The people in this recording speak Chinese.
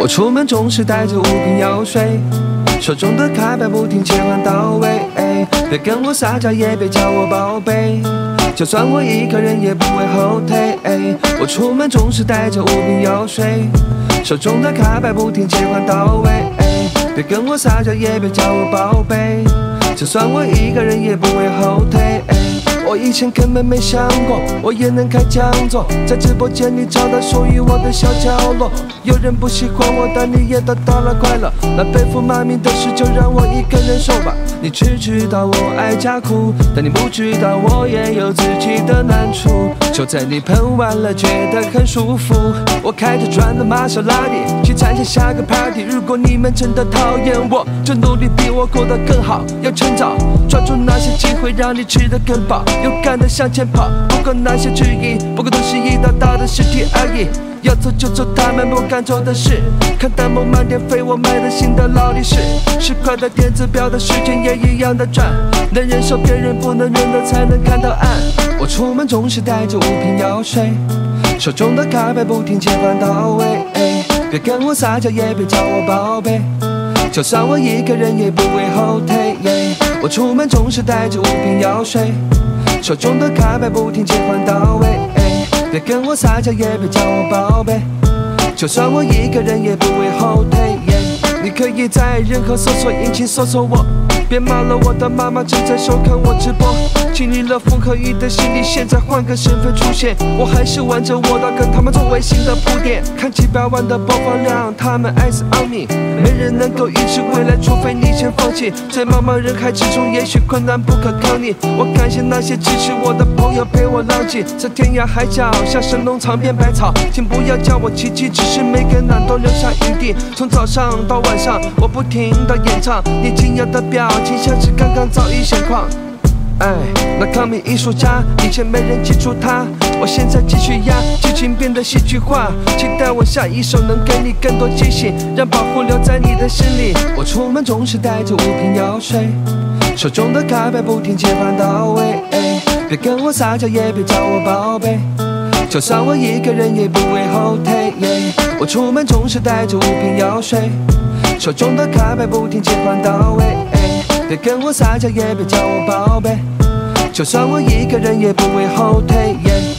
出门总是带着5瓶药水，手中的卡牌不停切换到位。别跟我撒娇，也别叫我宝贝，就算我一个人也不会后退。我出门总是带着5瓶药水，手中的卡牌不停切换到位。别跟我撒娇，也别叫我宝贝，就算我一个人也不会后退。我以前根本没想过我也能开讲座，在直播间里找到属于我的小角落。有人不喜欢我，但你也得到了快乐。那背负骂名的事就让我一个人受吧。你只知道我爱假哭，但你不知道我也有自己的难处。就在你喷完了觉得很舒服，我开着转的玛莎拉蒂去参加下个 party。如果你们真的讨厌我，就努力比我过得更好，要趁早抓住那些机会，让你吃得更饱，勇敢地向前跑。不管那些质疑，不过都是一道道的尸体而已。要走就走他们不敢做的事，看弹幕满天飞，我买的新的劳力士，10块的电子表的时间也一样的转，能忍受别人不能忍的才能看到暗。我出门总是带着5瓶药水，手中的卡牌不停切换到位。别跟我撒娇，也别叫我宝贝，就算我一个人也不会后退。我出门总是带着5瓶药水，手中的卡牌不停切换到位。别跟我撒娇，也别叫我宝贝，就算我一个人也不会后退。你可以在任何搜索引擎搜索我，别骂了我的妈妈正在收看我直播。经历了风和雨的洗礼，现在换个身份出现，我还是玩着我的，跟他们做微信的铺垫。看几百万的播放量，他们 eyes on me， 没人能够预知未来，除非你先放弃。在茫茫人海之中，也许困难不可抗力。我感谢那些支持我的朋友，陪我浪迹在天涯海角，像神农尝遍百草。请不要叫我奇迹，只是每个人都留下余地。从早上到晚上，我不停地演唱，你惊讶的表情像是刚刚遭遇险况。那康米艺术家，以前没人记住他，我现在继续压，剧情变得戏剧化。期待我下一首能给你更多惊喜，让保护留在你的心里。我出门总是带着5瓶药水，手中的卡牌不停切换到位。别跟我撒娇，也别叫我宝贝，就算我一个人也不会后退。我出门总是带着5瓶药水，手中的卡牌不停切换到位。别跟我撒娇，也别叫我宝贝，就算我一个人也不会后退。